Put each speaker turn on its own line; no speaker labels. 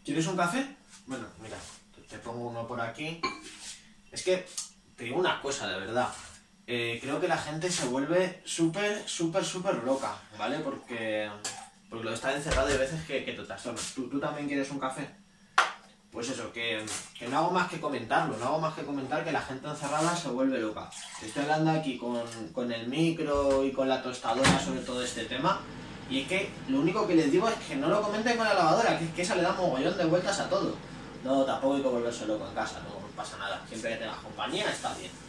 ¿Quieres un café? Bueno, mira, te pongo uno por aquí. Es que te digo una cosa, de verdad. Creo que la gente se vuelve súper loca, ¿vale? Porque lo de estar encerrado hay veces que te trastornas. ¿Tú también quieres un café? Pues eso, que no hago más que comentarlo, no hago más que comentar que la gente encerrada se vuelve loca. Estoy hablando aquí con el micro y con la tostadora sobre todo este tema, y es que lo único que les digo es que no lo comenten con la lavadora, que es que esa le da mogollón de vueltas a todo. No, tampoco hay que volverse loco en casa, no pasa nada. Siempre que tengas compañía está bien.